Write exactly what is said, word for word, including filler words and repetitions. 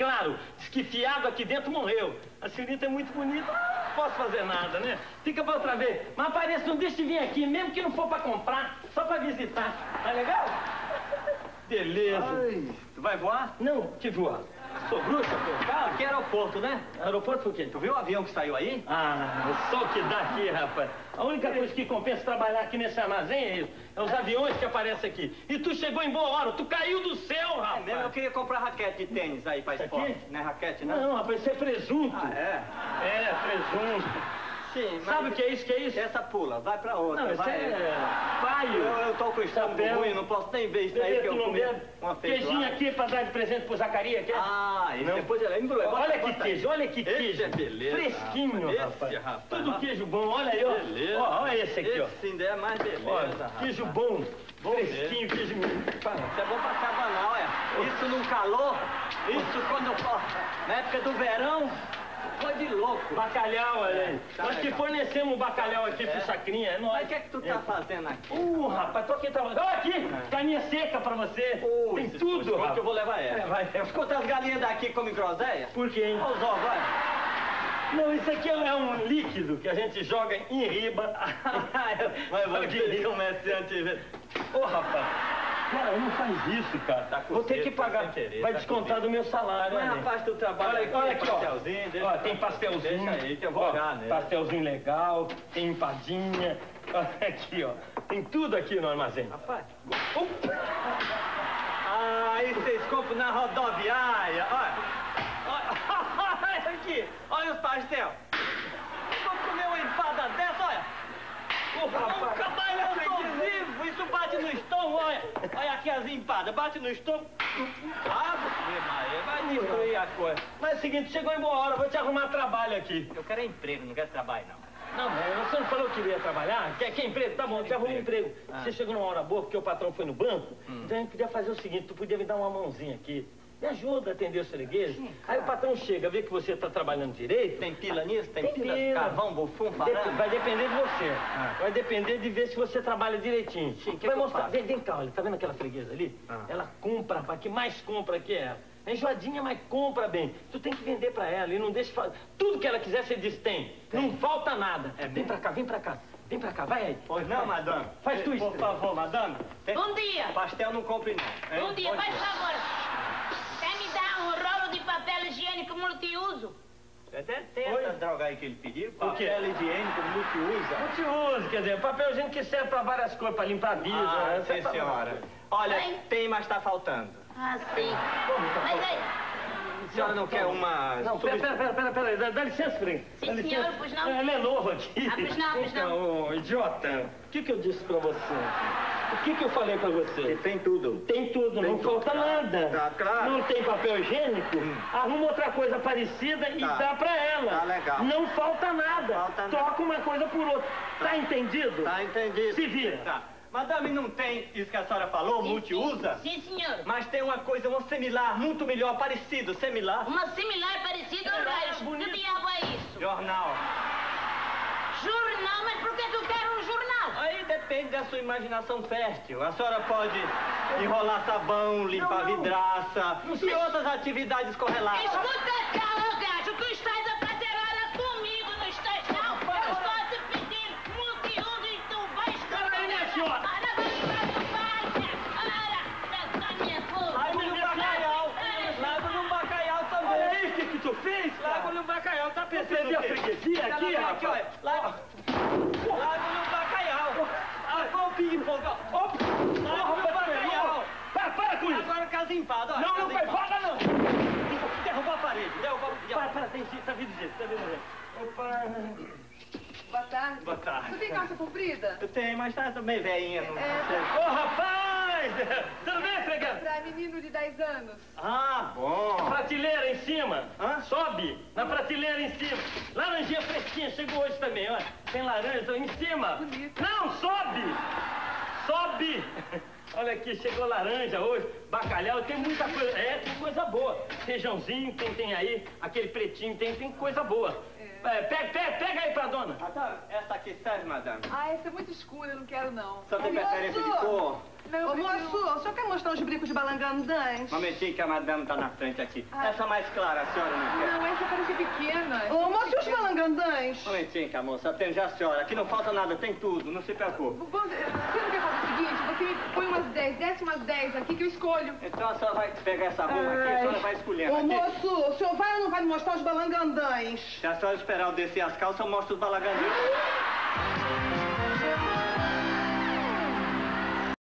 claro. Diz que fiado aqui dentro morreu. A senhorita é muito bonita, não posso fazer nada, né? Fica pra outra vez. Mas apareça, não deixe de vir aqui, mesmo que não for pra comprar, só pra visitar. Tá legal? Beleza. Ai, tu vai voar? Não, que voar. Sou bruxa, pô. Cara, aqui é aeroporto, né? Aeroporto por quê? Tu viu o avião que saiu aí? Ah, só o que dá aqui, rapaz. A única coisa que compensa trabalhar aqui nesse armazém é isso. É os aviões que aparecem aqui. E tu chegou em boa hora, tu caiu do céu, rapaz. É mesmo, eu queria comprar raquete de tênis aí pra Isso esporte. aqui? Não é raquete, não? Não, rapaz, isso é presunto. Ah, é? É, presunto. Sim, mas... Sabe o que é isso, que é isso? Essa pula, vai pra outra, Não, isso vai. é paio. Eu, eu tô com o estômago Chapéu. ruim, não posso nem ver isso aí Bebê, que eu tu não comi bebe? uma Queijinho feijoada. aqui pra dar de presente pro Zacarias, quer? Ah, isso Não. depois ele embrulha. Olha que queijo, olha que Esse queijo. é beleza, Fresquinho, rapaz. rapaz. Esse, rapaz. Tudo queijo bom, olha aí, ó. Beleza. Ó, olha esse aqui, ó. Esse ainda é mais beleza, Olha, rapaz. queijo bom, Bom fresquinho, queijo... Isso é bom pra cabanar, olha. Isso num calor, isso quando... Na época do verão, foi de louco. Bacalhau, olha aí. Tá Nós que legal. fornecemos o bacalhau aqui pro Chacrinha, é nóis. Mas o que é que tu tá fazendo aqui? Uh, rapaz, tô aqui trabalhando. Olha aqui, caninha seca pra você. Ui, Tem esses tudo, coisas rapaz. que eu vou levar ela. É, vai. Escuta, as galinhas daqui comem groselha? Por quê, hein? Olha os ovos, vai. Não, isso aqui é um líquido que a gente joga em riba. Mas você, comerciante... Ô, rapaz, cara, não faz isso, cara. Tá com Vou ter sede, que pagar. tá sem querer, vai tá descontar com do meu salário. Mas, né? rapaz, tu trabalha Olha, aqui, olha aqui, ó. pastelzinho, deixa- Ó, tem pastelzinho. Deixa aí que eu vou Ó, olhar, né? pastelzinho legal, tem empadinha. Olha aqui, ó. Tem tudo aqui no armazém. Rapaz. Opa! Ah, isso vocês compram na rodoviária. Olha. Olha, olha aqui. Olha os pastel. Vamos comer uma empada dessa, olha. Ô, rapaz. Mas eu tô vivo. Isso bate no estômago, olha. Olha aqui as empadas. Bate no estômago. Ah, Maria, vai destruir a coisa. Mas é o seguinte, chegou em boa hora, vou te arrumar trabalho aqui. Eu quero é emprego, não quero trabalho, não. Não, mas você não falou que ia trabalhar? Quer, quer emprego? Tá bom, te arrumo um emprego. Ah. Você chegou numa hora boa porque o patrão foi no banco, Hum. então a gente podia fazer o seguinte, tu podia me dar uma mãozinha aqui. Me ajuda a atender os fregueses. Aí o patrão chega, vê que você tá trabalhando direito. Tem pila nisso? Tem, Tem pila? pila. Carvão, bufum, Dep- farelo? Vai depender de você. Ah. Vai depender de ver se você trabalha direitinho. Sim, que vai que eu mostrar. faço? Vem, vem cá, olha, tá vendo aquela freguesa ali? Ah. Ela compra, rapaz, que mais compra que é ela. É enjoadinha, mas compra bem. Tu tem que vender pra ela e não deixa fazer. Tudo que ela quiser, você diz tem. Não falta nada. É vem mesmo? pra cá, vem pra cá. Vem pra cá, vai aí. Pois não, madame? Faz tu isso. Por favor, madame. Tem- Bom dia. Pastel não compre, não. hein? Bom dia, faz favor. Quer me dar um rolo de papel higiênico multiuso? Até tem Oi? essa droga aí que ele pediu. O quê? Papel higiênico multiusa. Multiuso, quer dizer, papel higiênico que serve pra várias coisas, pra limpar vidro. Ah, né? sim, Essa- senhora. Olha, Oi? tem, mas tá faltando. Ah, sim. Mas aí... A senhora não quer uma... Não, pera, pera, pera, pera, pera, dá, dá licença, Fred. Sim, Dá senhor, licença. pois não? Ela é novo aqui. Ah, pois não, pois não. Então, ô, idiota, o que que eu disse pra você? O que que eu falei pra você? Que tem tudo. Tem tudo, Tem não tudo. falta nada. Tá, claro. Não tem papel higiênico? Arruma outra coisa parecida e Tá. dá pra ela. Tá legal. Não falta nada. Falta nada. Troca uma coisa por outra. Tá, entendido? Tá entendido. Se vira. Tá. Madame, não tem isso que a senhora falou, Sim, multiusa? Sim, sim, senhor. Mas tem uma coisa, um similar, muito melhor, parecido, similar. Uma similar parecida É, aos raios. bonito. Que diabo é isso? Jornal. Jornal? Mas por que tu quer um jornal? Aí depende da sua imaginação fértil. A senhora pode enrolar sabão, limpar Não, não. vidraça Não e sei. outras atividades correlatas. Escuta cá, ô gajo, tu estás a fazer hora comigo, não estás não? Eu estou a te pedir multiuso e tu vais... Peraí, minha senhora. Ora, vamos preocupar-te. Ora, da minha puta. Largo no bacalhau. Largo no bacalhau também. Olha aí o que que tu fez, Largo cara. no bacalhau, tá pensando Você viu o a quê? freguesia Ela aqui, vem rapaz? olha. Largo, largo no bacalhau. Ah, foi o ping-pong, ó. Opa, largo no bacalhau. Para, para com isso. Agora casa empada, ó. Não, não casa vai, empada. para não. Derrubou a parede, derrubou a Para, para, tem jeito, tá vindo jeito, tá vindo jeito. Opa. Boa tarde. Boa tarde. Você tem calça comprida? Eu tenho, mas tá também velhinha. Não É. sei. Ô, rapaz! Tudo bem, fregado? Pra menino de dez anos. Ah, bom. Prateleira em cima. Hã? Sobe na prateleira em cima. Laranjinha fresquinha, chegou hoje também, olha. Tem laranja em cima. Bonito. Não, sobe! Sobe! Olha aqui, chegou laranja hoje, bacalhau, tem muita coisa. É, tem coisa boa. Feijãozinho, tem, tem aí, aquele pretinho, tem, tem coisa boa. É, pega, pega, pega aí pra dona. Madame, essa aqui serve, madame. Ah, essa é muito escura, eu não quero não. Só tem Moço! preferência de cor? Não, Ô, moço, o senhor quer mostrar os brincos de balangandãs? Um momentinho que a madame tá na frente aqui. Ah. Essa mais clara, a senhora não quer? Não, essa parece pequena. Ô, moço, e os balangandãs? Um momentinho que a moça atende a senhora. Aqui não falta nada, tem tudo, não se preocupe. Bom, Você não quer fazer o seguinte? Você me põe umas dez, desce umas dez aqui que eu escolho. Então a senhora vai pegar essa bomba aqui, a senhora vai escolhendo Ô, aqui. moço, o senhor vai ou não vai me mostrar os balangandãs? Se a senhora esperar eu descer as calças, eu mostro os balagandãs.